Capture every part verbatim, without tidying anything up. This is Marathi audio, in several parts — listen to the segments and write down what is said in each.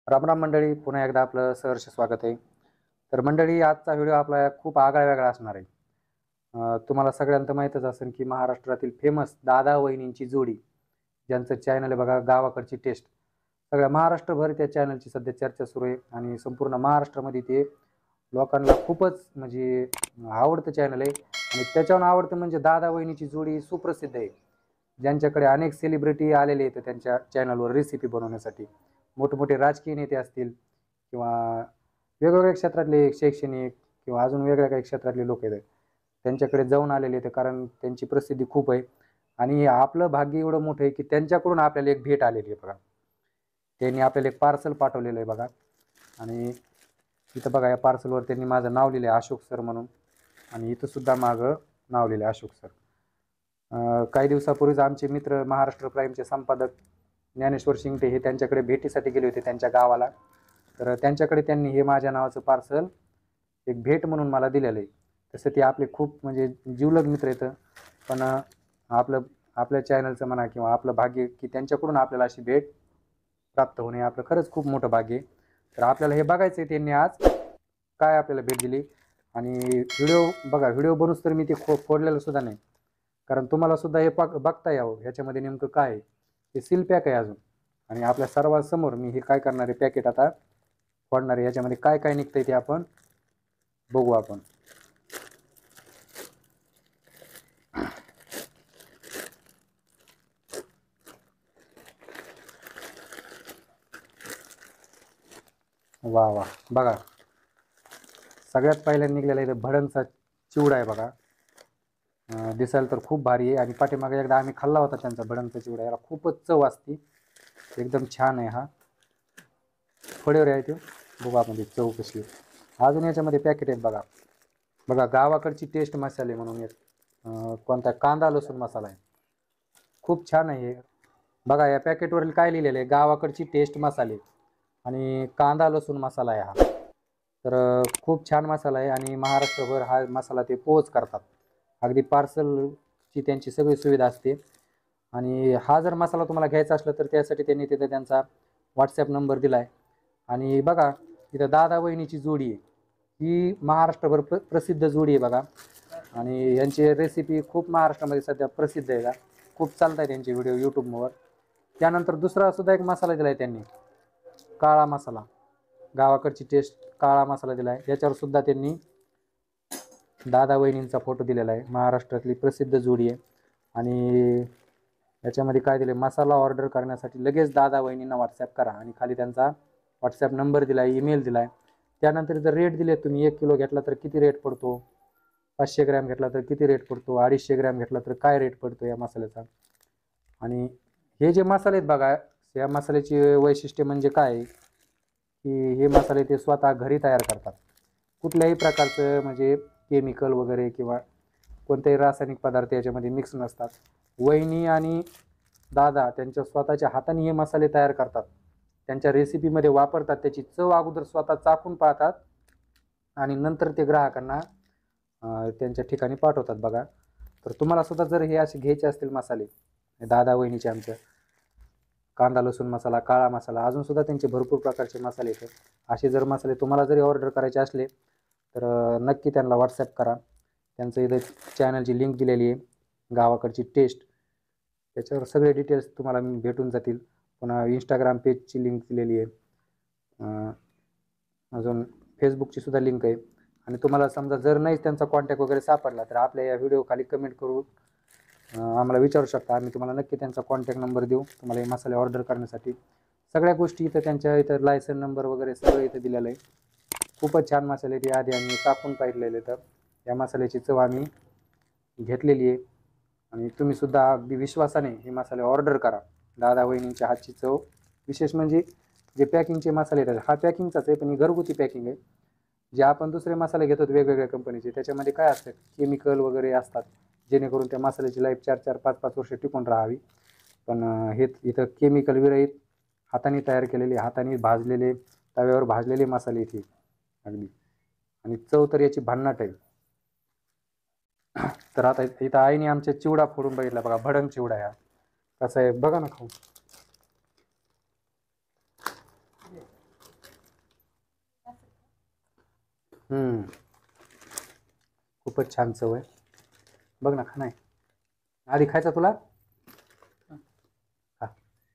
राम राम मंडळी, पुन्हा एकदा आपलं सहर्ष स्वागत आहे. तर मंडळी, आजचा व्हिडिओ आपला खूप आगळा वेगळा असणार आहे. अं, तुम्हाला सगळ्यांना माहीतच असेल की महाराष्ट्रातील फेमस दादा वहिनींची जोडी, ज्यांचं चॅनल आहे बघा गावाकडची टेस्ट, सगळ्या महाराष्ट्रभर त्या चॅनलची सध्या चर्चा सुरू आहे आणि संपूर्ण महाराष्ट्रामध्ये ते लोकांना खूपच म्हणजे आवडतं चॅनल आहे. आणि त्याच्यावर आवडतं म्हणजे दादा वहिनीची जोडी सुप्रसिद्ध आहे, ज्यांच्याकडे अनेक सेलिब्रिटी आलेले आहेत त्यांच्या चॅनलवर रेसिपी बनवण्यासाठी. मोठमोठे राजकीय नेते असतील किंवा वेगवेगळ्या क्षेत्रातले शैक्षणिक किंवा अजून वेगळ्या काही क्षेत्रातले लोक आहेत, त्यांच्याकडे जाऊन आलेले आहेत कारण त्यांची प्रसिद्धी खूप आहे. आणि आपलं भाग्य एवढं मोठं आहे की त्यांच्याकडून आपल्याला एक भेट आलेली आहे बघा. त्यांनी आपल्याला एक पार्सल पाठवलेलं आहे बघा. आणि इथं बघा, या पार्सलवर त्यांनी माझं नाव लिहिलं आहे, अशोक सर म्हणून. आणि इथं सुद्धा मागं नाव लिहिलं आहे, अशोक सर. काही दिवसापूर्वीच आमचे मित्र महाराष्ट्र प्राईमचे संपादक ज्ञानेश्वर शिंगटे हे त्यांच्याकडे भेटीसाठी गेले होते त्यांच्या गावाला. तर त्यांच्याकडे त्यांनी हे माझ्या नावाचं पार्सल एक भेट म्हणून मला दिलेलं आहे. तसं ते आपले खूप म्हणजे जीवलग मित्र येतं, पण आपलं आपल्या चॅनलचं म्हणा किंवा आपलं भाग्य की त्यांच्याकडून आपल्याला अशी भेट प्राप्त होणे आपलं खरंच खूप मोठं भाग्य आहे. तर आपल्याला हे बघायचं आहे त्यांनी आज काय आपल्याला भेट दिली. आणि व्हिडिओ बघा, व्हिडिओ बनूच तर मी ते खो फोडलेलं सुद्धा नाही, कारण तुम्हाला सुद्धा हे पक बघता यावं ह्याच्यामध्ये नेमकं काय आहे. हे सील पॅक आहे अजून. आणि आपल्या सर्वांसमोर मी हे काय करणार आहे, पॅकेट आता फोडणार आहे. याच्यामध्ये काय काय निघतंय ते आपण बघू. आपण वा वा बघा, सगळ्यात पहिल्यांदा निघलेला इथं भडंगचा चिवडा आहे बघा. दिसायला तर खूप भारी आहे आणि पाठीमागे एकदा आम्ही खाल्ला होता त्यांचा भडंगचा चिवडा. याला खूपच चव असते, एकदम छान आहे. हा फळेवर आहे तो, बघू आपण ती चव कशी आहे. अजून याच्यामध्ये पॅकेट आहेत बघा. बघा, गावाकडची टेस्ट मसाले म्हणून एक कोणता कांदा लसूण मसाला आहे, खूप छान आहे हे. बघा या पॅकेटवरील काय लिहिलेलं आहे, गावाकडची टेस्ट मसाले आणि कांदा लसूण मसाला आहे हा. तर खूप छान मसाला आहे आणि महाराष्ट्रभर हा मसाला ते पोच करतात. अगदी पार्सलची त्यांची सगळी सुविधा असते. आणि हा जर मसाला तुम्हाला घ्यायचा असला तर त्यासाठी त्यांनी तिथे त्यांचा व्हॉट्सॲप नंबर दिला आहे. आणि बघा, इथं दादा वहिनीची जोडी आहे, ही महाराष्ट्रभर प्र प्रसिद्ध जोडी आहे बघा. आणि यांची रेसिपी खूप महाराष्ट्रामध्ये सध्या प्रसिद्ध आहे का, खूप चालत आहे त्यांचे व्हिडिओ यूट्यूबवर. त्यानंतर दुसरा सुद्धा एक मसाला दिला आहे त्यांनी, काळा मसाला, गावाकडची टेस्ट काळा मसाला दिला आहे. याच्यावर सुद्धा त्यांनी दादा वहिनींचा फोटो दिलेला आहे. महाराष्ट्रातली प्रसिद्ध जोडी आहे. आणि याच्यामध्ये काय दिले, मसाला ऑर्डर करण्यासाठी लगेच दादा वहिनींना व्हॉट्सॲप करा. आणि खाली त्यांचा व्हॉट्सॲप नंबर दिला आहे, ईमेल दिला आहे. त्यानंतर जर रेट दिले, तुम्ही एक किलो घेतला तर किती रेट पडतो, पाचशे ग्रॅम घेतला तर किती रेट पडतो, अडीचशे ग्रॅम घेतला तर काय रेट पडतो या मसाल्याचा. आणि हे जे मसाले आहेत बघा, या मसाल्याची वैशिष्ट्य म्हणजे काय आहे की हे मसाले ते स्वतः घरी तयार करतात. कुठल्याही प्रकारचं म्हणजे केमिकल वगैरे किंवा कोणतेही रासायनिक पदार्थ याच्यामध्ये मिक्स नसतात. वहिनी आणि दादा त्यांच्या स्वतःच्या हाताने हे मसाले तयार करतात, त्यांच्या रेसिपीमध्ये वापरतात. त्याची चव अगोदर स्वतः चाखून पाहतात आणि नंतर ते ग्राहकांना त्यांच्या ठिकाणी पाठवतात बघा. तर तुम्हाला सुद्धा जर हे असे घ्यायचे असतील मसाले, दादा वहिनीचे आमच्या, कांदा लसूण मसाला, काळा मसाला, अजून सुद्धा त्यांचे भरपूर प्रकारचे मसाले येतात. असे जर मसाले तुम्हाला जरी ऑर्डर करायचे असले तर नक्की त्यांना व्हॉट्सॲप करा. त्यांचं इथं चॅनलची लिंक दिलेली आहे, गावाकडची टेस्ट, त्याच्यावर सगळे डिटेल्स तुम्हाला भेटून जातील. पुन्हा इंस्टाग्राम पेजची लिंक दिलेली आहे, अजून फेसबुकची सुद्धा लिंक आहे. आणि तुम्हाला समजा जर नाही त्यांचा कॉन्टॅक्ट वगैरे सापडला तर आपल्या या व्हिडिओ खाली कमेंट करून आम्हाला विचारू शकता. आम्ही तुम्हाला नक्की त्यांचा कॉन्टॅक्ट नंबर देऊ तुम्हाला हे मसाले ऑर्डर करण्यासाठी. सगळ्या गोष्टी इथं त्यांच्या इथं लायसन नंबर वगैरे सगळं इथं दिलेलं आहे. खूपच छान मसाले ते आधी आम्ही टाकून पाहिलेले, तर या मसाल्याची चव आम्ही घेतलेली आहे. आणि तुम्हीसुद्धा अगदी विश्वासाने हे मसाले ऑर्डर करा. दादा वहिनींच्या हातची चव विशेष म्हणजे जे पॅकिंगचे मसाले आहेत, हा पॅकिंगचाच आहे पण ही घरगुती पॅकिंग आहे. जे आपण दुसरे मसाले घेतो वेगवेगळ्या कंपनीचे, त्याच्यामध्ये काय असतं, केमिकल वगैरे असतात जेणेकरून त्या मसाल्याची लाईफ चार चार पाच पाच वर्ष टिकून राहावी. पण हे इथं केमिकल विरहित हाताने तयार केलेले, हाताने भाजलेले, तव्यावर भाजलेले मसाले इथे अगदी. आणि चव तर याची भन्नाट आहे. तर आता इथं आईने आमच्या चिवडा फोडून बघितला बघा, भडंग चिवडा ह्या कसा आहे बघा ना खाऊ. हम्म खूपच छान चव आहे. बघ ना, खा नाही आधी खायचा तुला. खा.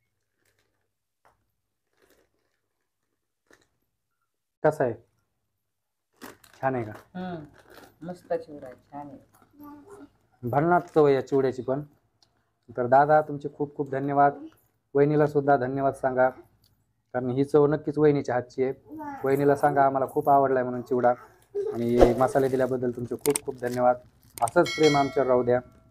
कसा आहे, छान आहे का? हम्म मस्त चिवडा आहे, छान आहे. भन्नाट चव आहे या चिवड्याची पण. तर दादा तुमचे खूप खूप धन्यवाद. वहिनीला सुद्धा धन्यवाद सांगा, कारण ही चव नक्कीच वहिनीच्या हातची आहे. वहिनीला सांगा आम्हाला खूप आवडलाय म्हणून चिवडा, आणि मसाले दिल्याबद्दल तुमचे खूप खूप धन्यवाद. असंच प्रेम आमच्यावर राहू द्या.